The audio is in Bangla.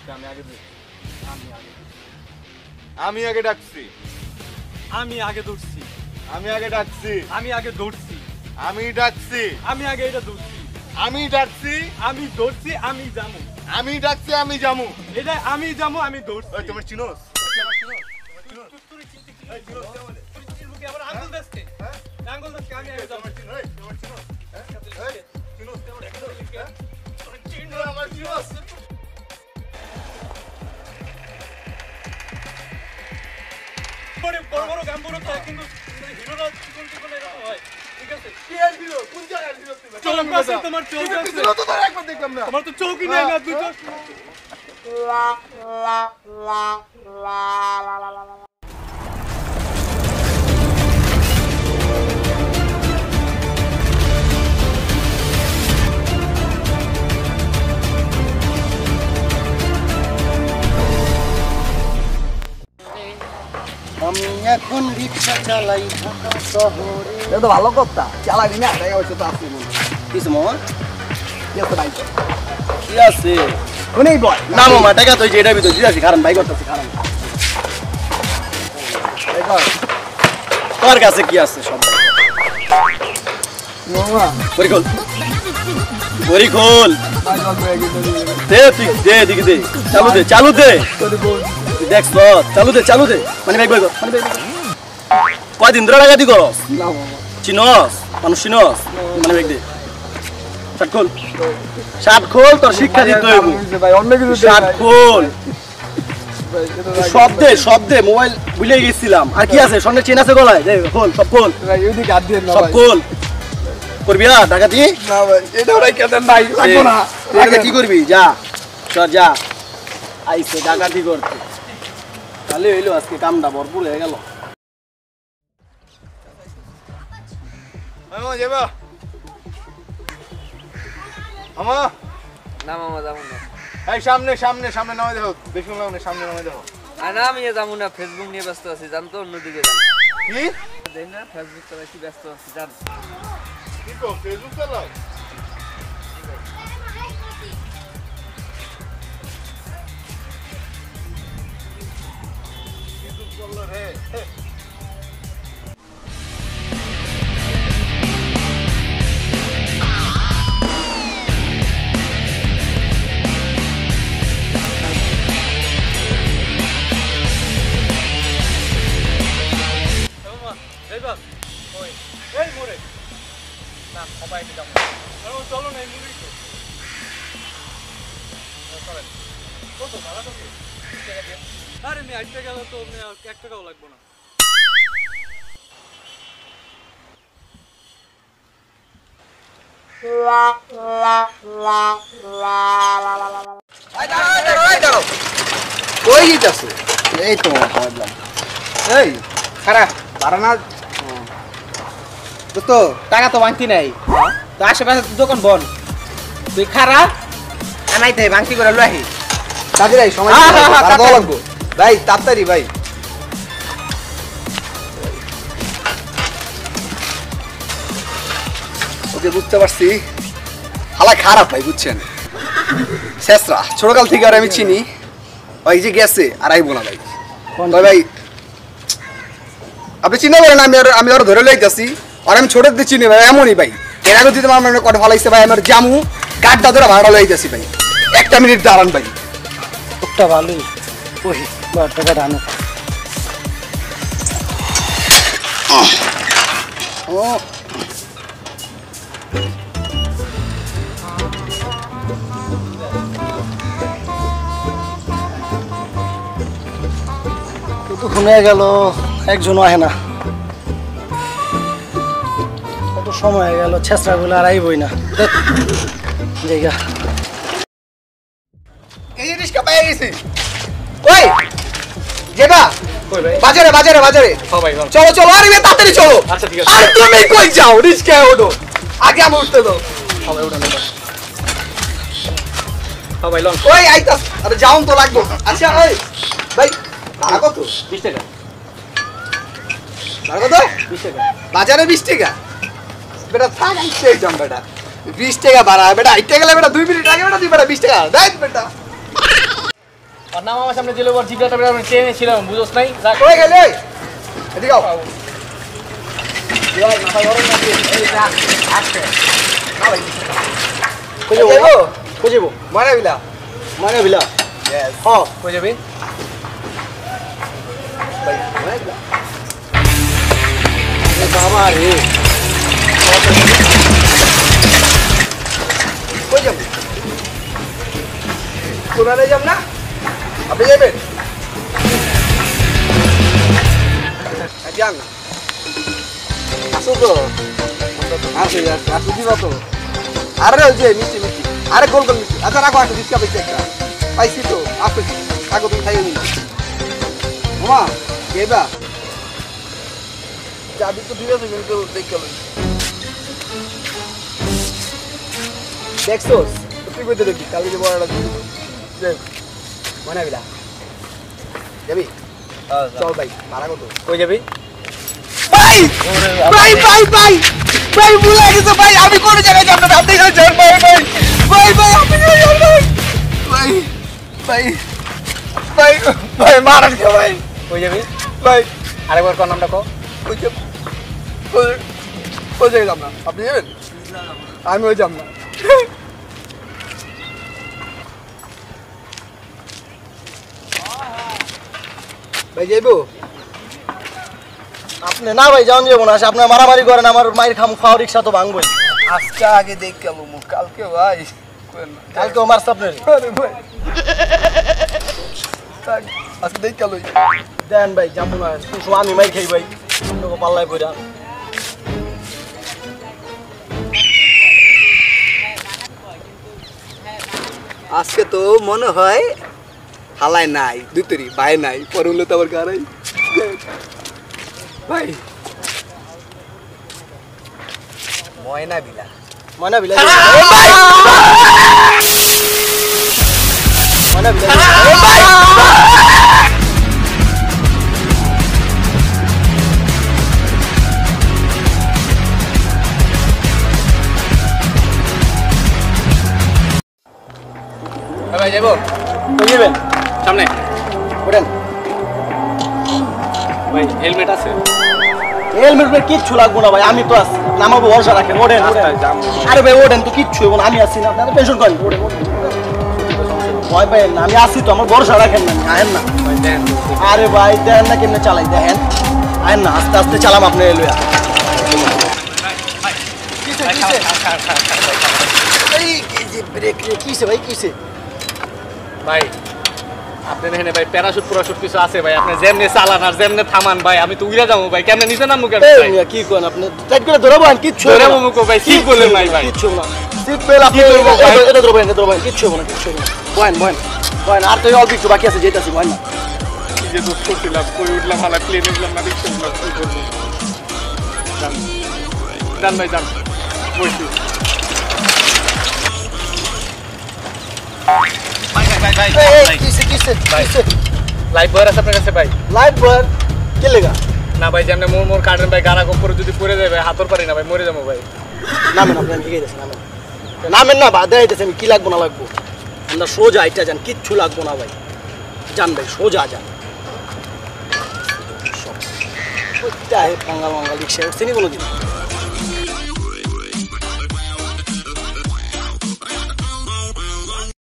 আমি আগে ডাকছি। আমি আগে দৌড়ছি। আমি আগে ডাকছি। আমি আগে দৌড়ছি। আমি ডাকছি। আমি আগে এটা দৌড়ছি। আমি ডাকছি। আমি দৌড়ছি। আমি যামু। আমি ডাকছি। আমি যামু। এটা আমি যামু। আমি দৌড়ছি। ওই তোমার চিনোস? আঙ্গুল দেশকে আঙ্গুল দেশকে আমি আগে যাবো। বড় বড় গাম্বুরো থাকে কিন্তু হিরোরা চিকন চিকন এরকম হয়। ঠিক আছে? কি আর হিরো? কোন জায়গায় হিরো তুমি? চোখ আছে তোমার, চোখ আছে। হিরো তো তার একবার দেখলাম না। তোমার তো চোখই নেই না, দুটো। আমি এখন রিক্সা চালাই ঢাকা শহরে। এটা তো ভালো কথা, চালাবি না? টাকা পয়সা তো আছে মনে কিছু মামা। কি আছে ভাই? কি আছে শুনেই বল না মামা, টাকা তো যেটা ভিতর দিয়েছি, কারণ ভাই করতেছে। কারণ তোর কাছে কি আছে সব মামা? বড়ি খোল, বড়ি খোল, দে তুই, দে দিকে দে, চালু দে, চালু দে, দেখ চালু দে, চালু দে। মানে ব্যাগ কয়দিন ধরে টাকা দি করস? চিনস মানুষ চিনস? মানে ব্যাগ দে, শার্ট খোল, শার্ট খোল, তোর শিক্ষা দিতে হইব। শার্ট খোল, শব্দে শব্দে মোবাইল ভুলে গেছিলাম। আর কি আছে? স্বর্ণের চেন আছে গলায়, খোল, সব খোল, সব খোল। করবি না ডাকাতি? না ভাই, এটা ওরাই কেন নাই, লাগবো না। টাকা কি করবি? যা চল, যা। আইছে ডাকাতি করতে, তাহলে হইলো আজকে কামটা ভরপুর হয়ে গেল। মামা যাবা? মামা না মামা যাবো না। এই সামনে সামনে সামনে নামাই দেখো, বেশি না, সামনে নামাই দেখো। আর না আমি যাবো না, ফেসবুক নিয়ে ব্যস্ত আছি, জান তো, অন্যদিকে যান। কি দেখ না, ফেসবুক চালাইছি, ব্যস্ত আছি, জান। কি কো? ফেসবুক চালাও? ফেসবুক চালাও রে। চলো না, এই মুড়ি আরে আমি আটটা গেল তো 1 টাকাও লাগবো না। কই যেতেছে? এই তো ভাবলাম, এই খারাপ বাড়ানা তো টাকা তো বাংতি নাই, তো আশেপাশে দোকান বন, তুই খারাপ আনাই তাই বাংতি করে লহি তাদের এই সময় লাগবো ভাই, তাড়াতাড়ি ভাই। ওকে বুঝতে পারছি, হালা খারাপ ভাই, বুঝছেন? শেষরা ছোটকাল থেকে আর আমি চিনি, ওই যে গেছে আর আইবো না ভাই। ভাই আপনি চিন্তা করেন, আমি ওরা ধরে লইতেছি, আর আমি ছোট দিয়ে চিনি ভাই, এমনই ভাই। এর আগে যদি আমার কটা ভালো লাগছে ভাই, আমার জামু গাড়টা ধরে ভাড়া লইতেছি ভাই। 1 মিনিট দাঁড়ান ভাই। ওটা ভালোই, ওই টাকা দানো। ও শুনে গেল, একজনও আহে না, কত সময় হয়ে গেল, ছেঁচড়া গুলো আর আইবই না। জায়গা এই রিস্কা পেয়ে গেছি। ওই যেটা বাজারে বাজারে বাজারে, চলো চলো, আরে তাড়াতাড়ি চলো। আচ্ছা ঠিক আছে। আর তুমি কই যাও? রিস্কায় ওঠো, আগে আমি উঠতে দাও। সবাই উঠে নেবা, সবাই লন। ওই আইতাস, আরে যাও তো লাগবো। আচ্ছা ওই ভাই ভাড়া কত? 20 টাকা। ভাড়া কত? 20 টাকা। বাজারে 20 টাকা? বেটা থাক, আইতে যাম বেটা। 20 টাকা ভাড়া বেটা, আইতে গেলে বেটা 2 মিনিট আগে বেটা, তুই বেটা 20 টাকা দেখ বেটা। আর নাম আমার সামনে দিলে ওর জিজ্ঞাসা করে আমি ট্রেনে ছিলাম বুঝোস নাই কই গেলে এদিকে আও কই যাবো কই যাবো মানে বিলা মানে বিলা यस হ্যাঁ কই যাবি ভাই মানে বিলা বাবা রে কই যাবো কোনারে যাব না আপনি যাবেন যান আসো তো আসো আসো দিবা তো আরে ওই যে মিষ্টি মিষ্টি আরে গোল গোল মিষ্টি আচ্ছা রাখো আসো দিচ্ছি আপনি একটা পাইছি তো আসো থাকো তুমি খাইও নি মামা কেবা চাবি তো দিয়ে আছে কিন্তু দেখতে হবে দেখছোস তুই কইতে দেখবি কালকে যে বড়টা দিবি মনে বিলা যাবি চল ভাই ভাড়া কত কই যাবি ভাই ভাই ভাই ভাই ভাই ভুলে গেছে ভাই আমি কোন জায়গায় যাব না আপনি এখানে যান ভাই ভাই ভাই ভাই আপনি এখানে যান ভাই ভাই ভাই ভাই মারান কে ভাই কই যাবি ভাই আরেকবার কোন নামটা কও ওই যে ওই জায়গায় যাব না আপনি যাবেন আমি ওই যাব না ভাই যাইবো আপনি না ভাই যাওন যাবো না আপনার মারামারি করেন আমার মায়ের খাওয়া রিক্সা তো ভাঙবই আজকে আগে দেখ কেমন মুখ কালকে ভাই কালকেও মারছে আপনার আরে ভাই আজকে দেখ কেমন দেন ভাই যাবো না সময় আমি মাই খাই ভাই লোক পাল্লায় পড়া আজকে তো মনে হয় হালায় নাই দুতরি ভাই নাই পরে হলো তো আবার গারাই ভাই ময়না বিলা ময়না বিলা ময়না বিলা ভাই যাবো কই যাবেন সামনে ওঠেন ভাই হেলমেট আছে হেলমেট পরে কিচ্ছু লাগবো না ভাই আমি তো আছি নামাবো ভরসা রাখেন ওঠেন আরে ভাই ওঠেন তো কিচ্ছু হইব না আমি আছি না আপনারা টেনশন করেন ওঠেন ভয় পাইেন না আমি আছি তো আমার ভরসা রাখেন না আহেন না আরে ভাই দেখেন না কেমনে চালাই দেখেন আহেন না আস্তে আস্তে চালাম আপনি এলুয়া কিসে ভাই কিসে ভাই আপনার এখানে ভাই প্যারাশুট প্যারাশুট কিছু আছে ভাই আপনি যেমনে চালান আর যেমনে থামান ভাই আমি তো উড়ে যাবো ভাই কেমনে নিচে নামবো কেন ভাই কি কোন আপনি টাইট করে ধরবো কিচ্ছু ধরে মুকো ভাই কি বলেন নাই ভাই কিচ্ছু না সিট বেল আপনি এটা ধরবেন কিচ্ছু হবে না কিচ্ছু হবে না বয়েন বয়েন বয়েন আর তো অল্প একটু বাকি আছে যেতেছি বয়েন না কি যে দোষ করছিলাম কই উঠলাম হালা প্লেনে উঠলাম না রিক্সা উঠলাম কি করবো যান ভাই যান বসি কিসে কিসে কিসে লাইভ বয়ার আছে আপনার কাছে ভাই লাইট বয়েন কে লেগা না ভাই যেমন মোর মোর কাটেন ভাই গাড়া কপরে যদি পড়ে যায় ভাই হাতর পারি না ভাই মরে যাবো ভাই নামেন আপনি ঠিকই আছে নামেন নামেন না বাধা হইতেছে আমি কি লাগবো না লাগবো আমরা সোজা এটা যান কিচ্ছু লাগবো না ভাই যান ভাই সোজা যান কোথায় পাঙ্গাল মাঙ্গাল রিক্সা উঠছেনি কোনোদিন